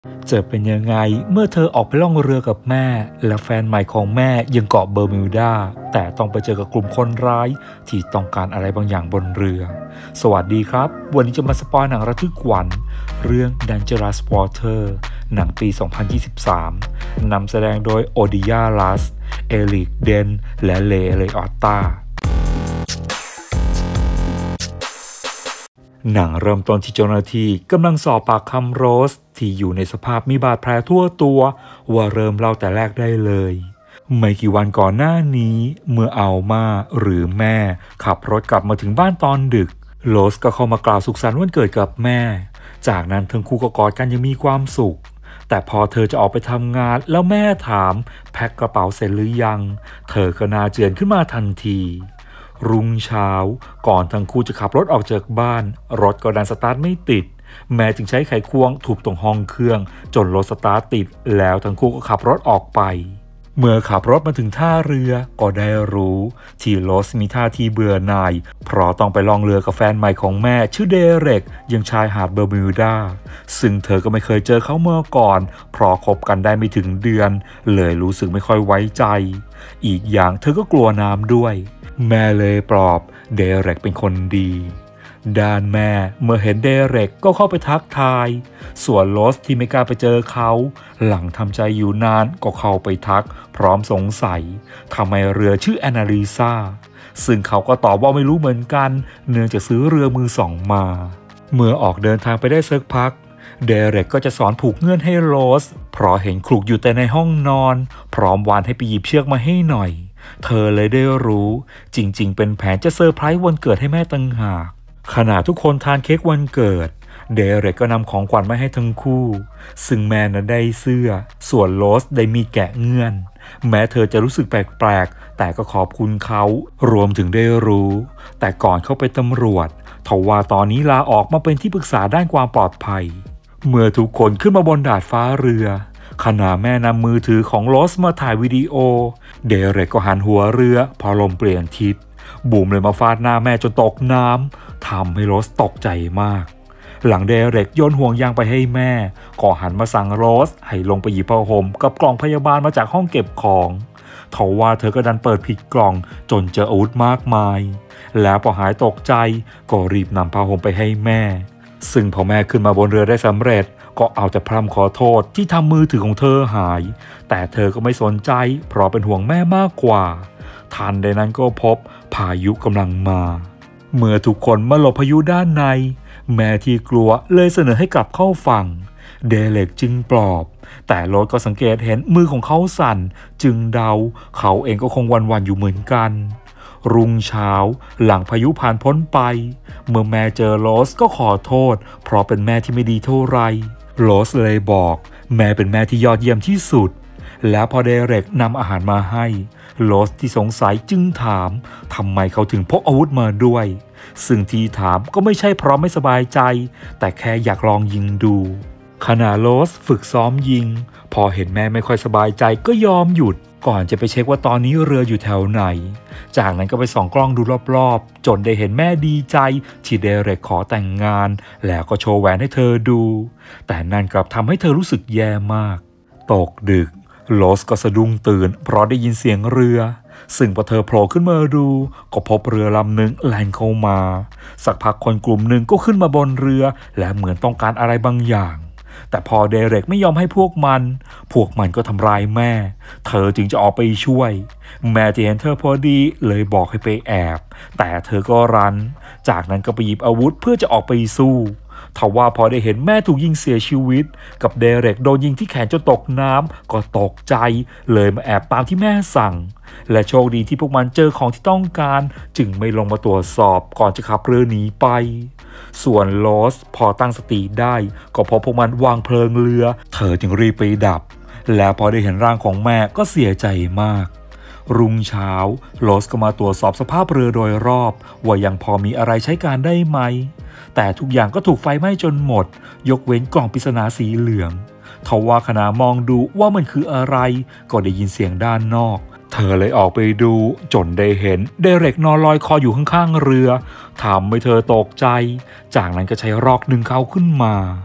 จะเป็นยังไงเมื่อเธอออกไปล่องเรือกับแม่และแฟนใหม่ของแม่ยังเกาะเบอร์มิวดาแต่ต้องไปเจอกับกลุ่มคนร้ายที่ต้องการอะไรบางอย่างบนเรือสวัสดีครับวันนี้จะมาสปอยหนังระทึกขวัญเรื่อง Dangerous Water หนังปี 2023 นำแสดงโดยโอดิยา ลัส เอริก เดน และเลออตตาหนังเริ่มต้นที่เจ้าหน้าที่กำลังสอบปากคำโรสที่อยู่ในสภาพมีบาดแผลทั่วตัวว่าเริ่มเล่าแต่แรกได้เลยไม่กี่วันก่อนหน้านี้เมื่ออัลมาหรือแม่ขับรถกลับมาถึงบ้านตอนดึกโรสก็เข้ามากล่าวสุขสันต์วันเกิดกับแม่จากนั้นทั้งคู่ก็กอดกันยังมีความสุขแต่พอเธอจะออกไปทำงานแล้วแม่ถามแพ็คกระเป๋าเสร็จหรือยังเธอก็น่าเจือนขึ้นมาทันทีรุ่งเช้าก่อนทั้งคู่จะขับรถออกจากบ้านรถก็ดันสตาร์ทไม่ติดแม่จึงใช้ไขควงทุบตรงห้องเครื่องจนรถสตาร์ทติดแล้วทั้งคู่ก็ขับรถออกไปเมื่อขับรถมาถึงท่าเรือก็ได้รู้ที่โรสมีท่าทีเบื่อหน่ายเพราะต้องไปล่องเรือกับแฟนใหม่ของแม่ชื่อเดเร็กยังชายหาดเบอร์มิวดาซึ่งเธอก็ไม่เคยเจอเขาเมื่อก่อนเพราะคบกันได้ไม่ถึงเดือนเลยรู้สึกไม่ค่อยไว้ใจอีกอย่างเธอก็กลัวน้ำด้วยแม่เลยปลอบเดเร็กเป็นคนดีด้านแม่เมื่อเห็นเดเร็กก็เข้าไปทักทายส่วนโรสที่ไม่กล้าไปเจอเขาหลังทำใจอยู่นานก็เข้าไปทักพร้อมสงสัยทำไมเรือชื่อแอนนาลิซาซึ่งเขาก็ตอบว่าไม่รู้เหมือนกันเนื่องจากซื้อเรือมือสองมาเมื่อออกเดินทางไปได้สักพักเดเร็กก็จะสอนผูกเงื่อนให้โรสเพราะเห็นคลุกอยู่แต่ในห้องนอนพร้อมวานให้ไปหยิบเชือกมาให้หน่อยเธอเลยได้รู้จริงๆเป็นแผนจะเซอร์ไพรส์วันเกิดให้แม่ตั้งหากขณะทุกคนทานเค้กวันเกิดเดเร็กก็นำของขวัญมาให้ทั้งคู่ซึ่งแม่น่ะได้เสื้อส่วนโรสได้มีแกะเงื่อนแม้เธอจะรู้สึกแปลกๆแต่ก็ขอบคุณเขารวมถึงได้รู้แต่ก่อนเข้าไปตำรวจทว่าตอนนี้ลาออกมาเป็นที่ปรึกษาด้านความปลอดภัยเมื่อทุกคนขึ้นมาบนดาดฟ้าเรือขณะแม่นำมือถือของโรสมาถ่ายวิดีโอเดเร็กก็หันหัวเรือพอลมเปลี่ยนทิศบูมเลยมาฟาดหน้าแม่จนตกน้ำทำให้โรสตกใจมากหลังเดเร็กโยนห่วงยางไปให้แม่ก็หันมาสั่งโรสให้ลงไปหยิบผ้าห่มกับกล่องพยาบาลมาจากห้องเก็บของทว่าเธอก็ดันเปิดผิดกล่องจนเจออาวุธมากมายแล้วพอหายตกใจก็รีบนำผ้าห่มไปให้แม่ซึ่งพอแม่ขึ้นมาบนเรือได้สำเร็จก็เอาแต่พร่ำขอโทษที่ทำมือถือของเธอหายแต่เธอก็ไม่สนใจเพราะเป็นห่วงแม่มากกว่าทันใดนั้นก็พบพายุกำลังมาเมื่อทุกคนมาหลบพายุด้านในแม่ที่กลัวเลยเสนอให้กลับเข้าฝั่งเดเร็กจึงปลอบแต่โรสก็สังเกตเห็นมือของเขาสั่นจึงเดาเขาเองก็คงหวั่นๆอยู่เหมือนกันรุ่งเช้าหลังพายุผ่านพ้นไปเมื่อแม่เจอโรสก็ขอโทษเพราะเป็นแม่ที่ไม่ดีเท่าไรโรสเลยบอกแม่เป็นแม่ที่ยอดเยี่ยมที่สุดแล้วพอเดเร็กนำอาหารมาให้โรสที่สงสัยจึงถามทำไมเขาถึงพกอาวุธมาด้วยซึ่งที่ถามก็ไม่ใช่เพราะไม่สบายใจแต่แค่อยากลองยิงดูขณะโรสฝึกซ้อมยิงพอเห็นแม่ไม่ค่อยสบายใจก็ยอมหยุดก่อนจะไปเช็คว่าตอนนี้เรืออยู่แถวไหนจากนั้นก็ไปส่องกล้องดูรอบๆจนได้เห็นแม่ดีใจที่เดเร็กขอแต่งงานแล้วก็โชว์แหวนให้เธอดูแต่นั่นกลับทำให้เธอรู้สึกแย่มากตกดึกโรสก็สะดุ้งตื่นเพราะได้ยินเสียงเรือซึ่งพอเธอโผล่ขึ้นมาดูก็พบเรือลำหนึ่งแล่นเข้ามาสักพักคนกลุ่มหนึ่งก็ขึ้นมาบนเรือและเหมือนต้องการอะไรบางอย่างแต่พอเดเร็กไม่ยอมให้พวกมันก็ทำร้ายแม่เธอจึงจะออกไปช่วยแม่ที่เห็นเธอพอดีเลยบอกให้ไปแอบแต่เธอก็รั้นจากนั้นก็ไปหยิบอาวุธเพื่อจะออกไปสู้ทว่าพอได้เห็นแม่ถูกยิงเสียชีวิตกับเดเร็กโดนยิงที่แขนจนตกน้ำก็ตกใจเลยมาแอบตามที่แม่สั่งและโชคดีที่พวกมันเจอของที่ต้องการจึงไม่ลงมาตรวจสอบก่อนจะขับเรือหนีไปส่วนโรสพอตั้งสติได้ก็พบพวกมันวางเพลิงเรือเธอจึงรีบไปดับแล้วพอได้เห็นร่างของแม่ก็เสียใจมากรุ่งเช้าโรสก็มาตรวจสอบสภาพเรือโดยรอบว่ายังพอมีอะไรใช้การได้ไหมแต่ทุกอย่างก็ถูกไฟไหม้จนหมดยกเว้นกล่องปริศนาสีเหลืองทว่าขณะมองดูว่ามันคืออะไรก็ได้ยินเสียงด้านนอกเธอเลยออกไปดูจนได้เห็นเดเร็กนอนลอยคออยู่ข้างๆเรือทำให้เธอตกใจจากนั้นก็ใช้รอกดึงเขาขึ้นมา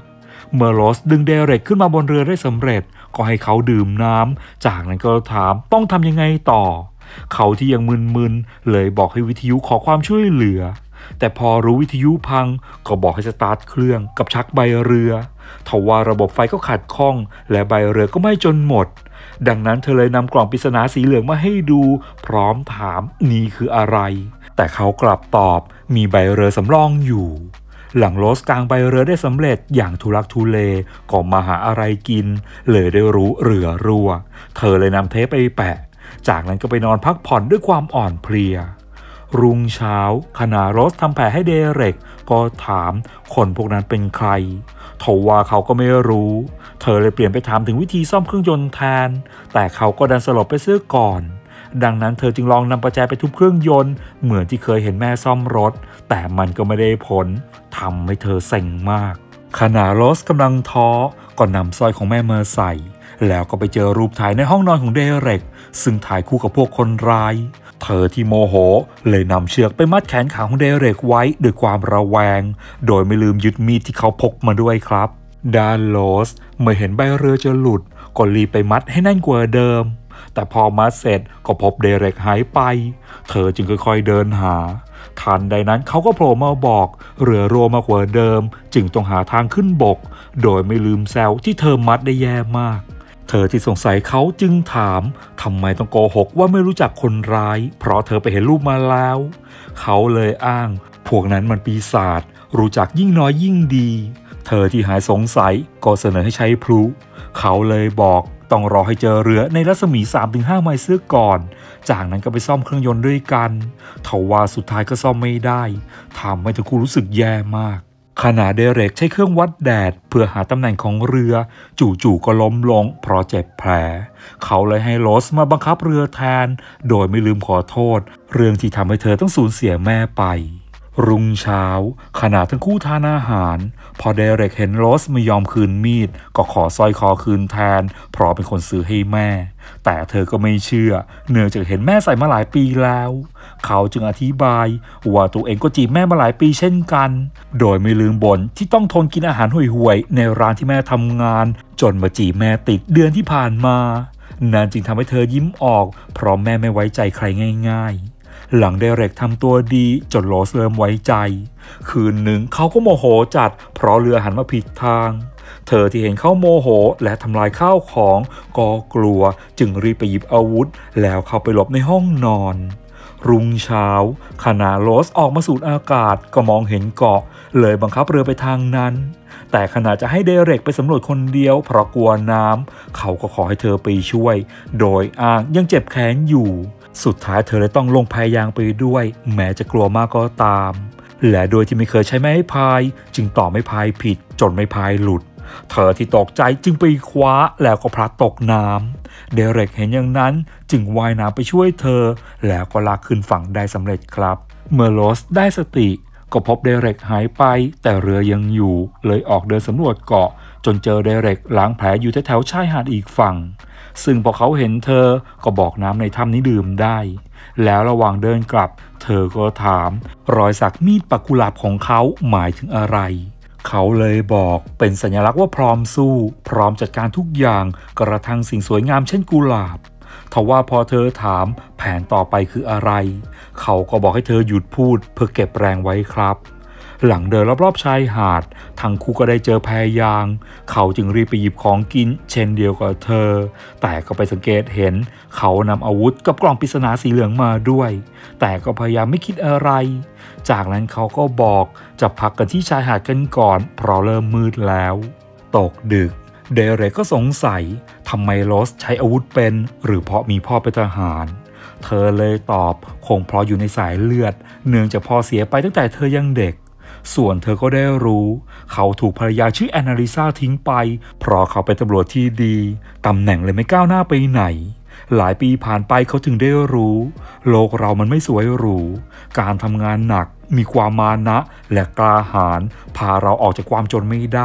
เมื่อโรสดึงเดเร็กขึ้นมาบนเรือได้สำเร็จก็ให้เขาดื่มน้ำจากนั้นก็ถามต้องทำยังไงต่อเขาที่ยังมึนๆเลยบอกให้วิทยุขอความช่วยเหลือแต่พอรู้วิทยุพังก็บอกให้สตาร์ทเครื่องกับชักใบเรือทว่าระบบไฟก็ขัดข้องและใบเรือก็ไหม้จนหมดดังนั้นเธอเลยนำกล่องปริศนาสีเหลืองมาให้ดูพร้อมถามนี่คืออะไรแต่เขากลับตอบมีใบเรือสำรองอยู่หลังโรสกางใบเรือได้สำเร็จอย่างทุลักทุเลก็มาหาอะไรกินเลยได้รู้เรือรั่วเธอเลยนำเทปไปแปะจากนั้นก็ไปนอนพักผ่อนด้วยความอ่อนเพลียรุ่งเช้าขณะโรสทำแผลให้เดเร็กก็ถามคนพวกนั้นเป็นใครทว่าเขาก็ไม่รู้เธอเลยเปลี่ยนไปถามถึงวิธีซ่อมเครื่องยนต์แทนแต่เขาก็ดันสลบไปเสียก่อนดังนั้นเธอจึงลองนำประแจไปทุบเครื่องยนต์เหมือนที่เคยเห็นแม่ซ่อมรถแต่มันก็ไม่ได้ผลทำให้เธอเซ็งมากขณะโรสกำลังท้อก็นำสร้อยของแม่มาใส่แล้วก็ไปเจอรูปถ่ายในห้องนอนของเดเร็กซึ่งถ่ายคู่กับพวกคนร้ายเธอที่โมโหเลยนำเชือกไปมัดแขนขาของเดเร็กไว้ด้วยความระแวงโดยไม่ลืมยึดมีดที่เขาพกมาด้วยครับด้านโรสเมื่อเห็นใบเรือจะหลุดก็รีบไปมัดให้แน่นกว่าเดิมแต่พอมัดเสร็จก็พบเดเร็กหายไปเธอจึงค่อยๆเดินหาทันใดนั้นเขาก็โผล่มาบอกเรือรั่วมากกว่าเดิมจึงต้องหาทางขึ้นบกโดยไม่ลืมแซวที่เธอมัดได้แย่มากเธอที่สงสัยเขาจึงถามทำไมต้องโกหกว่าไม่รู้จักคนร้ายเพราะเธอไปเห็นรูปมาแล้วเขาเลยอ้างพวกนั้นมันปีศาจรู้จักยิ่งน้อยยิ่งดีเธอที่หายสงสัยก็เสนอให้ใช้พลุเขาเลยบอกต้องรอให้เจอเรือในรัศมี 3-5 ไมล์เสียก่อนจากนั้นก็ไปซ่อมเครื่องยนต์ด้วยกันทว่าสุดท้ายก็ซ่อมไม่ได้ทำให้ทั้งคู่รู้สึกแย่มากขณะเดเร็กใช้เครื่องวัดแดดเพื่อหาตำแหน่งของเรือจู่ๆก็ล้มลงเพราะเจ็บแผลเขาเลยให้โรสมาบังคับเรือแทนโดยไม่ลืมขอโทษเรื่องที่ทำให้เธอต้องสูญเสียแม่ไปรุ่งเช้าขณะทั้งคู่ทานอาหารพอเดเร็กเห็นโรสไม่ยอมคืนมีดก็ขอสร้อยคอคืนแทนเพราะเป็นคนซื้อให้แม่แต่เธอก็ไม่เชื่อเนื่องจากเห็นแม่ใส่มาหลายปีแล้วเขาจึงอธิบายว่าตัวเองก็จีบแม่มาหลายปีเช่นกันโดยไม่ลืมบ่นที่ต้องทนกินอาหารห่วยๆในร้านที่แม่ทำงานจนมาจีบแม่ติดเดือนที่ผ่านมานั่นจึงทำให้เธอยิ้มออกเพราะแม่ไม่ไว้ใจใครง่ายๆหลังเดเร็กทำตัวดีจนโรสเริ่มไว้ใจคืนหนึ่งเขาก็โมโหจัดเพราะเรือหันมาผิดทางเธอที่เห็นเขาโมโหและทำลายข้าวของก็กลัวจึงรีบไปหยิบอาวุธแล้วเข้าไปหลบในห้องนอนรุ่งเช้าขณะโรสออกมาสูดอากาศก็มองเห็นเกาะเลยบังคับเรือไปทางนั้นแต่ขณะจะให้เดเร็กไปสำรวจคนเดียวเพราะกลัวน้ำเขาก็ขอให้เธอไปช่วยโดยอ้างยังเจ็บแขนอยู่สุดท้ายเธอเลยต้องลงพายางไปด้วยแม้จะกลัวมากก็ตามและโดยที่ไม่เคยใช้ไม้พายจึงต่อไม้พายผิดจนไม้พายหลุดเธอที่ตกใจจึงไปคว้าแล้วก็พลัดตกน้ำเดเร็กเห็นอย่างนั้นจึงว่ายน้ำไปช่วยเธอแล้วก็ลากขึ้นฝั่งได้สำเร็จครับเมื่อโรสได้สติก็พบเดเร็กหายไปแต่เรือยังอยู่เลยออกเดินสำรวจเกาะจนเจอเดเร็กล้างแผลอยู่แถวๆชายหาดอีกฝั่งซึ่งพอเขาเห็นเธอก็บอกน้ำในถ้ำนี้ดื่มได้แล้วระหว่างเดินกลับเธอก็ถามรอยสักมีดปักกุหลาบของเขาหมายถึงอะไรเขาเลยบอกเป็นสัญลักษณ์ว่าพร้อมสู้พร้อมจัดการทุกอย่างกระทั่งสิ่งสวยงามเช่นกุหลาบทว่าพอเธอถามแผนต่อไปคืออะไรเขาก็บอกให้เธอหยุดพูดเพื่อเก็บแรงไว้ครับหลังเดินรอบๆชายหาดทั้งคู่ก็ได้เจอแพยางเขาจึงรีบไปหยิบของกินเช่นเดียวกับเธอแต่ก็ไปสังเกตเห็นเขานำอาวุธกับกล่องปริศนาสีเหลืองมาด้วยแต่ก็พยายามไม่คิดอะไรจากนั้นเขาก็บอกจะพักกันที่ชายหาดกันก่อนเพราะเริ่มมืดแล้วตกดึกเดเร็กก็สงสัยทำไมโรสใช้อาวุธเป็นหรือเพราะมีพ่อเป็นทหารเธอเลยตอบคงเพราะอยู่ในสายเลือดเนื่องจากพ่อเสียไปตั้งแต่เธอยังเด็กส่วนเธอก็ได้รู้เขาถูกภรรยาชื่อแอนนาลิซาทิ้งไปเพราะเขาเป็นตำรวจที่ดีตำแหน่งเลยไม่ก้าวหน้าไปไหนหลายปีผ่านไปเขาถึงได้รู้โลกเรามันไม่สวยหรูการทำงานหนักมีความมานะและกล้าหาญพาเราออกจากความจนไม่ได้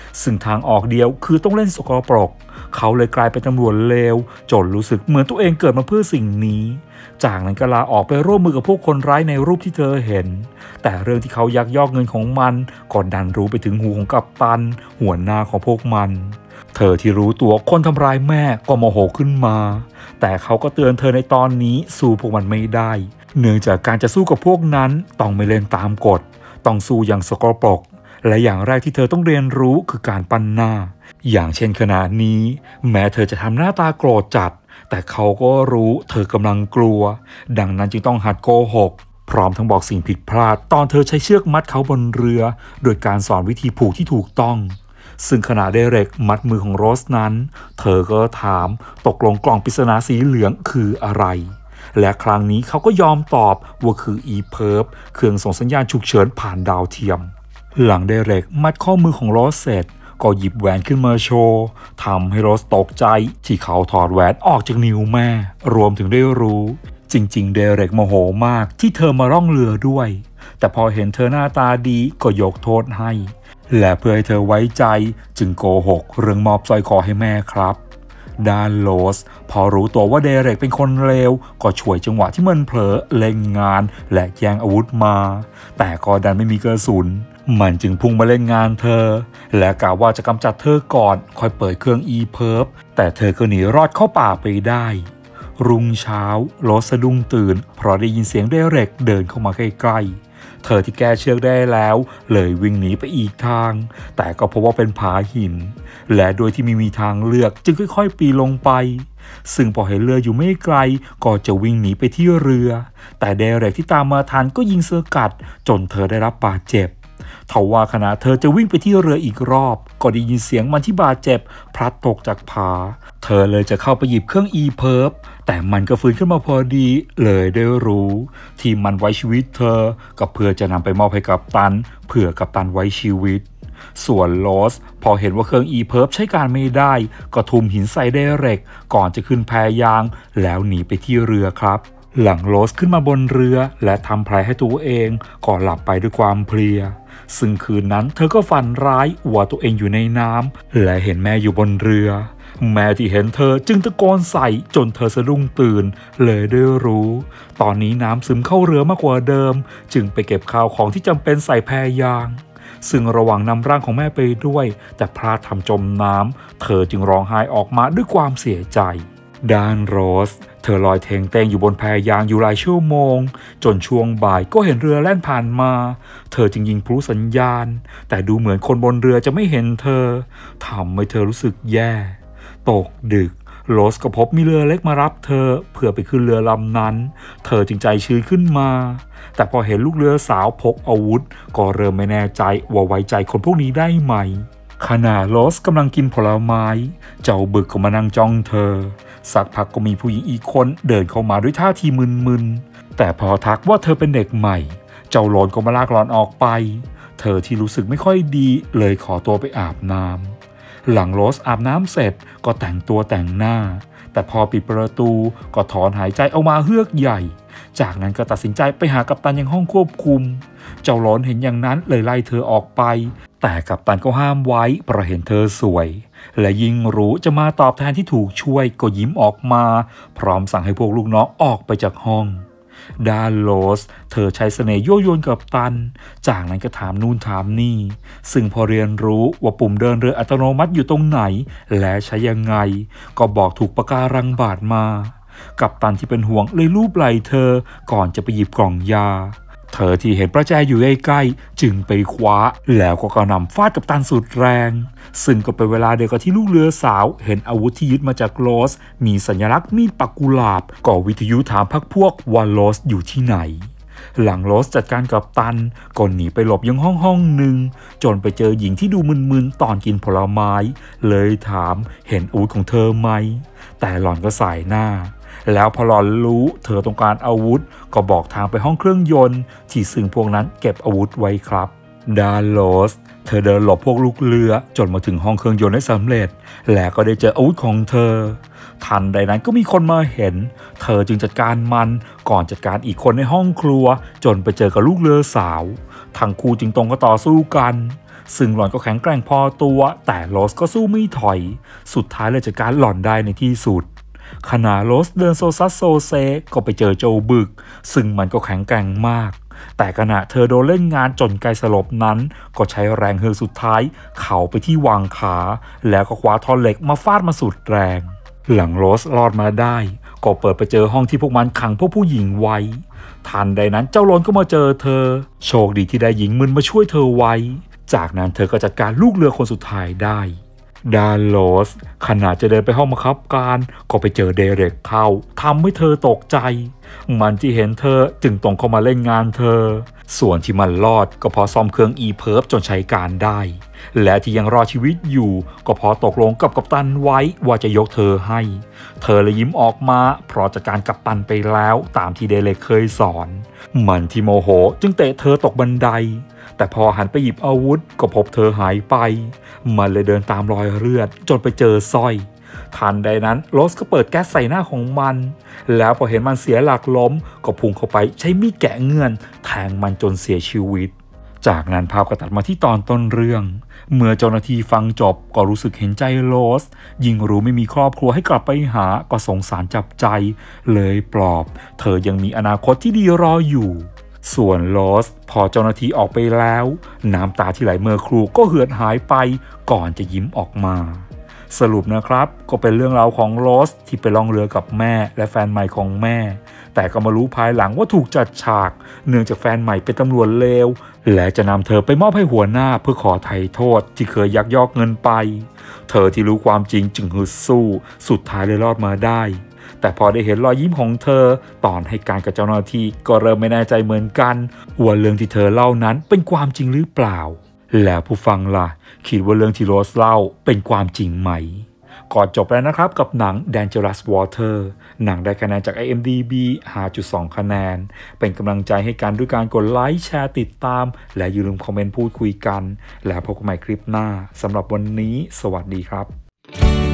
ซึ่งทางออกเดียวคือต้องเล่นสกปรกเขาเลยกลายเป็นตำรวจเลวจนรู้สึกเหมือนตัวเองเกิดมาเพื่อสิ่งนี้จากนั้นก็ลาออกไปร่วมมือกับพวกคนร้ายในรูปที่เธอเห็นแต่เรื่องที่เขายักยอกเงินของมันก็ดันรู้ไปถึงหูของกัปตันหัวหน้าของพวกมันเธอที่รู้ตัวคนทำร้ายแม่ก็โมโหขึ้นมาแต่เขาก็เตือนเธอในตอนนี้สู้พวกมันไม่ได้เนื่องจากการจะสู้กับพวกนั้นต้องไม่เล่นตามกฎต้องสู้อย่างสกปรกและอย่างแรกที่เธอต้องเรียนรู้คือการปั้นหน้าอย่างเช่นขณะนี้แม้เธอจะทำหน้าตาโกรธจัดแต่เขาก็รู้เธอกำลังกลัวดังนั้นจึงต้องหัดโกหกพร้อมทั้งบอกสิ่งผิดพลาดตอนเธอใช้เชือกมัดเขาบนเรือโดยการสอนวิธีผูกที่ถูกต้องซึ่งขณะเดเร็กมัดมือของโรสนั้นเธอก็ถามตกลงกล่องปริศนาสีเหลืองคืออะไรและครั้งนี้เขาก็ยอมตอบว่าคืออีเพิร์ฟเครื่องส่งสัญญาณฉุกเฉินผ่านดาวเทียมหลังเดเร็กมัดข้อมือของโรสเสร็จก็หยิบแหวนขึ้นมาโชว์ทำให้โรสตกใจที่เขาถอดแหวนออกจากนิ้วแม่รวมถึงได้รู้จริงๆเดเร็กโมโหมากที่เธอมาร่องเรือด้วยแต่พอเห็นเธอหน้าตาดีก็ยกโทษให้และเพื่อให้เธอไว้ใจจึงโกหกเรื่องมอบสร้อยคอให้แม่ครับด้านโรสพอรู้ตัวว่าเดเร็กเป็นคนเลวก็ช่วยจังหวะที่มันเผลอเล่นงานและแย่งอาวุธมาแต่ก็ดันไม่มีกระสุนมันจึงพุ่งมาเล่นงานเธอและกล่าวว่าจะกำจัดเธอก่อนค่อยเปิดเครื่องอีเพิร์ฟแต่เธอก็หนีรอดเข้าป่าไปได้รุ่งเช้าโรสสะดุ้งตื่นเพราะได้ยินเสียงเดเร็กเดินเข้ามาใกล้ๆเธอที่แก้เชือกได้แล้วเลยวิ่งหนีไปอีกทางแต่ก็พบว่าเป็นผาหินและโดยที่ไม่มีทางเลือกจึงค่อยๆปีนลงไปซึ่งพอเห็นเรืออยู่ไม่ไกลก็จะวิ่งหนีไปที่เรือแต่เดเร็กที่ตามมาทันก็ยิงสกัดจนเธอได้รับบาดเจ็บทว่าขณะเธอจะวิ่งไปที่เรืออีกรอบก็ได้ยินเสียงมันที่บาดเจ็บพลัดตกจากผาเธอเลยจะเข้าไปหยิบเครื่องอีเพิร์ฟแต่มันก็ฟื้นขึ้นมาพอดีเลยได้รู้ที่มันไว้ชีวิตเธอก็เพื่อจะนำไปมอบให้กัปตันเพื่อกัปตันไว้ชีวิตส่วนโรสพอเห็นว่าเครื่องอีเพิร์ฟใช้การไม่ได้ก็ทุ่มหินใส่เดเร็กก่อนจะขึ้นแพยางแล้วหนีไปที่เรือครับหลังโรสขึ้นมาบนเรือและทำแผลให้ตัวเองก่อนหลับไปด้วยความเพลียซึ่งคืนนั้นเธอก็ฝันร้ายว่าตัวเองอยู่ในน้ำและเห็นแม่อยู่บนเรือแม่ที่เห็นเธอจึงตะโกนใส่จนเธอสะดุ้งตื่นเลยได้รู้ตอนนี้น้ำซึมเข้าเรือมากกว่าเดิมจึงไปเก็บข้าวของที่จำเป็นใส่แพยางซึ่งระหว่างนำร่างของแม่ไปด้วยแต่พลาดทำจมน้ำเธอจึงร้องไห้ออกมาด้วยความเสียใจด้านโรสเธอลอยเทงเต้งอยู่บนแพยางอยู่หลายชั่วโมงจนช่วงบ่ายก็เห็นเรือแล่นผ่านมาเธอจึงยิงพลุสัญญาณแต่ดูเหมือนคนบนเรือจะไม่เห็นเธอทำให้เธอรู้สึกแย่ตกดึกโรสก็พบมีเรือเล็กมารับเธอเพื่อไปขึ้นเรือลำนั้นเธอจึงใจชื้นขึ้นมาแต่พอเห็นลูกเรือสาวพกอาวุธก็เริ่มไม่แน่ใจว่าไว้ใจคนพวกนี้ได้ไหมขณะโรสกำลังกินผลไม้เจ้าบึกก็มานั่งจ้องเธอสักพักก็มีผู้หญิงอีกคนเดินเข้ามาด้วยท่าทีมึนๆแต่พอทักว่าเธอเป็นเด็กใหม่เจ้าหลอนก็มาลากหลอนออกไปเธอที่รู้สึกไม่ค่อยดีเลยขอตัวไปอาบน้ำหลังโรสอาบน้ำเสร็จก็แต่งตัวแต่งหน้าแต่พอปิดประตูก็ถอนหายใจออกมาเฮือกใหญ่จากนั้นก็ตัดสินใจไปหากัปตันยังห้องควบคุมเจ้าหลอนเห็นอย่างนั้นเลยไล่เธอออกไปแต่กัปตันก็ห้ามไว้เพราะเห็นเธอสวยและยิ่งรู้จะมาตอบแทนที่ถูกช่วยก็ยิ้มออกมาพร้อมสั่งให้พวกลูกน้องออกไปจากห้องด้านโรสเธอใช้เสน่ห์ยั่วยวนกัปตันจากนั้นก็ถามนู่นถามนี่ซึ่งพอเรียนรู้ว่าปุ่มเดินเรืออัตโนมัติอยู่ตรงไหนและใช้ยังไงก็บอกถูกปะการังบาดมากัปตันที่เป็นห่วงเลยลูบไหล่เธอก่อนจะไปหยิบกล่องยาเธอที่เห็นประแจอยู่ใกล้ๆจึงไปคว้าแล้วก็กระหน่ำฟาดกัปตันสุดแรงซึ่งก็เป็นเวลาเดียวกับที่ลูกเรือสาวเห็นอาวุธที่ยึดมาจากโรสมีสัญลักษณ์มีดปักกุหลาบก็วิทยุถามพรรคพวกว่าโรสอยู่ที่ไหนหลังโรสจัดการกัปตันก็หนีไปหลบยังห้องหนึ่งจนไปเจอหญิงที่ดูมึนๆตอนกินผลไม้เลยถามเห็นอาวุธของเธอไหมแต่หล่อนก็สายหน้าแล้วพอหลอนรู้เธอต้องการอาวุธก็บอกทางไปห้องเครื่องยนต์ที่ซึ่งพวกนั้นเก็บอาวุธไว้ครับด้านโรสเธอเดินหลบพวกลูกเรือจนมาถึงห้องเครื่องยนต์ได้สำเร็จและก็ได้เจออาวุธของเธอทันใดนั้นก็มีคนมาเห็นเธอจึงจัดการมันก่อนจัดการอีกคนในห้องครัวจนไปเจอกับลูกเรือสาวทั้งคู่จึงตรงก็ต่อสู้กันซึ่งหล่อนก็แข็งแกร่งพอตัวแต่โรสก็สู้ไม่ถอยสุดท้ายเลยจัดการหล่อนได้ในที่สุดขณะโรสเดินโซซัสโซเซก็ไปเจอโจบึกซึ่งมันก็แข็งแกร่งมากแต่ขณะเธอโดนเล่นงานจนใกล้สลบนั้นก็ใช้แรงเฮือกสุดท้ายเข่าไปที่วางขาแล้วก็คว้าท่อนเหล็กมาฟาดมาสุดแรงหลังโรสรอดมาได้ก็เปิดไปเจอห้องที่พวกมันขังพวกผู้หญิงไว้ทันใดนั้นเจ้าโลนก็มาเจอเธอโชคดีที่ได้หญิงมึนมาช่วยเธอไว้จากนั้นเธอก็จัดการลูกเรือคนสุดท้ายได้ดาโรสขณะจะเดินไปห้องบังคับการก็ไปเจอเดเร็กเข้าทำให้เธอตกใจมันที่เห็นเธอจึงตรงเข้ามาเล่นงานเธอส่วนที่มันรอดก็เพราะซ่อมเครื่องอีเพิร์ฟจนใช้การได้และที่ยังรอดชีวิตอยู่ก็เพราะตกลงกับกัปตันไว้ว่าจะยกเธอให้เธอเลยยิ้มออกมาเพราะจัดการกัปตันไปแล้วตามที่เดเร็กเคยสอนมันที่โมโหจึงเตะเธอตกบันไดแต่พอหันไปหยิบอาวุธก็พบเธอหายไปมันเลยเดินตามรอยเลือดจนไปเจอสร้อยทันใดนั้นโรสก็เปิดแก๊สใส่หน้าของมันแล้วพอเห็นมันเสียหลักล้มก็พุ่งเข้าไปใช้มีดแกะเงื่อนแทงมันจนเสียชีวิตจากนั้นภาพก็ตัดมาที่ตอนต้นเรื่องเมื่อเจ้าหน้าที่ฟังจบก็รู้สึกเห็นใจโรสยิ่งรู้ไม่มีครอบครัวให้กลับไปหาก็สงสารจับใจเลยปลอบเธอยังมีอนาคตที่ดีรออยู่ส่วนโรสพอเจ้าหน้าที่ออกไปแล้วน้ำตาที่ไหลเมื่อครูก็เหือดหายไปก่อนจะยิ้มออกมาสรุปนะครับก็เป็นเรื่องราวของโรสที่ไปล่องเรือกับแม่และแฟนใหม่ของแม่แต่ก็มารู้ภายหลังว่าถูกจัดฉากเนื่องจากแฟนใหม่เป็นตำรวจเลวและจะนำเธอไปมอบให้หัวหน้าเพื่อขอไถ่โทษที่เคยยักยอกเงินไปเธอที่รู้ความจริงจึงฮึดสู้สุดท้ายเลยรอดมาได้แต่พอได้เห็นรอยยิ้มของเธอตอนให้การกับเจ้าหน้าที่ก็เริ่มไม่แน่ใจเหมือนกันว่าเรื่องที่เธอเล่านั้นเป็นความจริงหรือเปล่าแล้วผู้ฟังล่ะคิดว่าเรื่องที่โรสเล่าเป็นความจริงไหมก่อนจบแล้วนะครับกับหนัง Dangerous Water หนังได้คะแนนจาก IMDb 5.2 คะแนนเป็นกำลังใจให้กันด้วยการกดไลค์แชร์ติดตามและอย่าลืมคอมเมนต์พูดคุยกันแล้วพบกันใหม่คลิปหน้าสำหรับวันนี้สวัสดีครับ